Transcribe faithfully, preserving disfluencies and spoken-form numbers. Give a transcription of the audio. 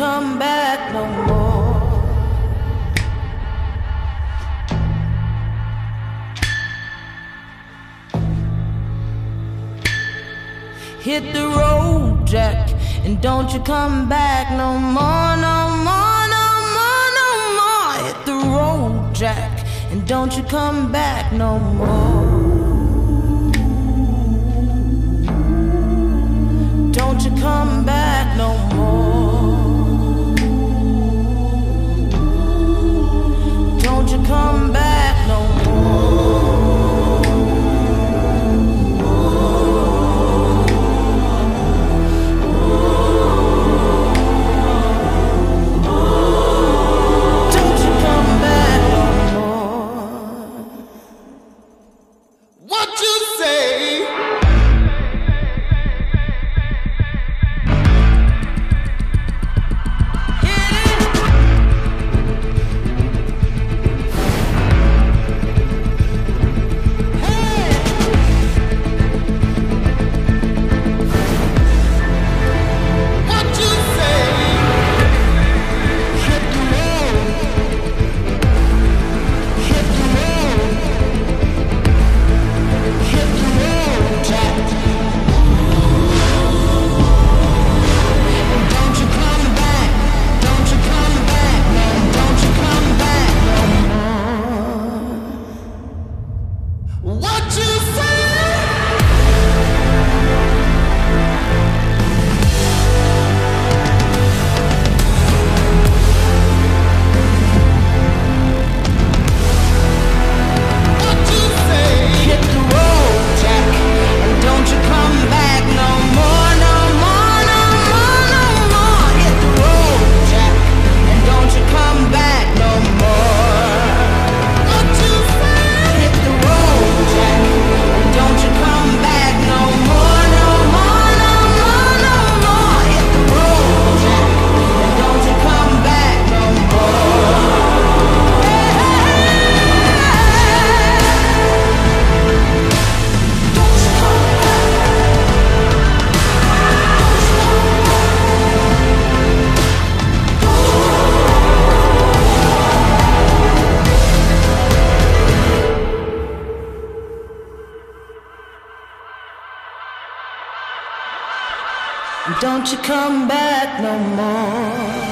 come back no more. Hit the road, Jack, and don't you come back no more, no more, no more, no more. Hit the road, Jack, and don't you come back no more. Don't you come back no more. Don't you come back no more. Don't you come back no more.